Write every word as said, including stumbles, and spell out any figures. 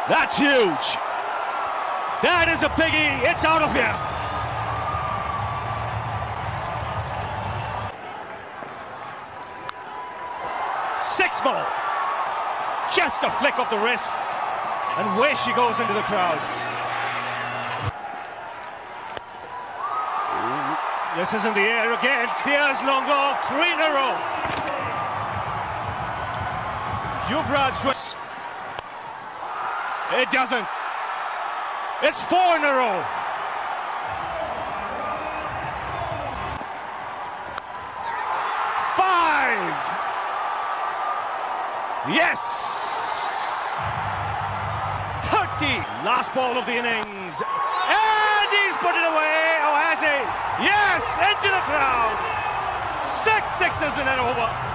That's huge. That is a biggie. It's out of here. Six ball. Just a flick of the wrist. And away she goes into the crowd. This is in the air again. Clears long off. Three in a row. Yuvraj Singh. It doesn't. It's four in a row. Five. Yes. thirty. Last ball of the innings. And he's put it away. Oh, has he? Yes, into the crowd. Six sixes in an over.